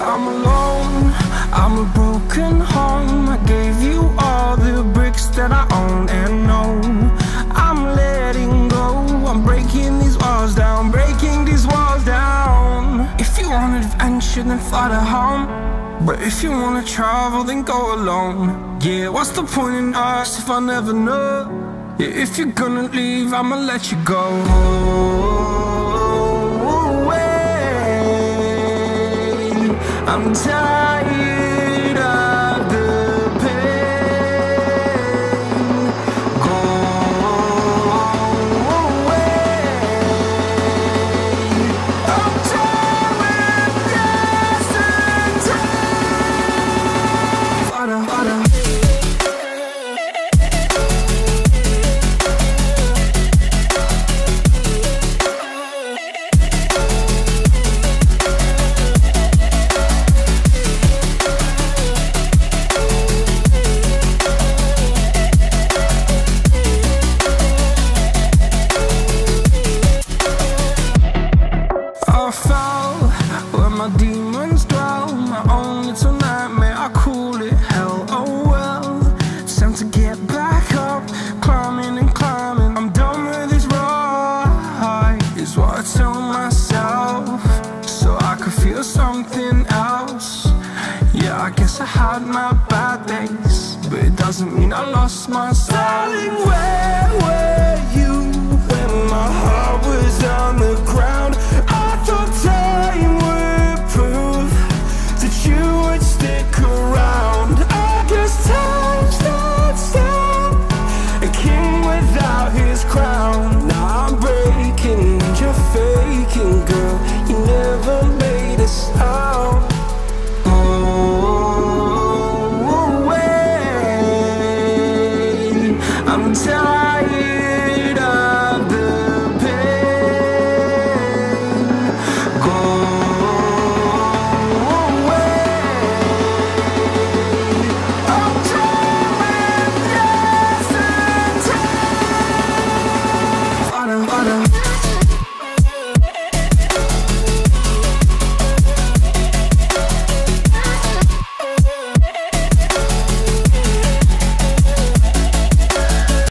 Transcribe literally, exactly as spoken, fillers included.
I'm alone, I'm a broken home. I gave you all the bricks that I own and know. I'm letting go, I'm breaking these walls down, breaking these walls down. If you want adventure, then fly to home. But if you wanna travel, then go alone. Yeah, what's the point in us if I never know? Yeah, if you're gonna leave, I'ma let you go. I'm tired of the pain. Go away. I'm done with yesterday. Fada, fada. My demons dwell, my own little nightmare, I call it hell. Oh well, it's time to get back up, climbing and climbing. I'm done with this ride, is what I tell myself, so I could feel something else. Yeah, I guess I had my bad days, but it doesn't mean I lost my style. Darling, where were you?